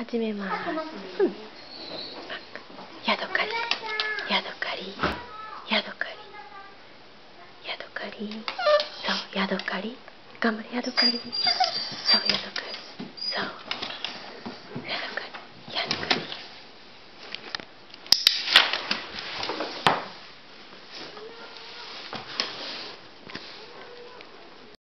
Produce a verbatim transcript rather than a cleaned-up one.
始めます。うん。ヤドカリ、ヤドカリ、ヤドカリ、ヤドカリ。そう、ヤドカリ。頑張れ、ヤドカリ。そう、